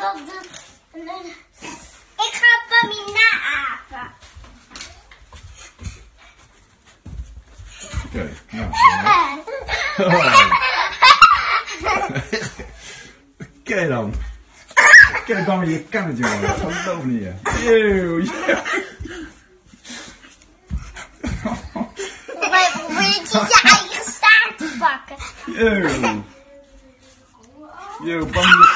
Ik ga Pammy naapen. Oké, nou. Oké dan. Kijk dan, je kan het jongen. Dat geloof niet je. Eeuw. Probeer je eigen staart te pakken. Eeuw. Yo, Pammy.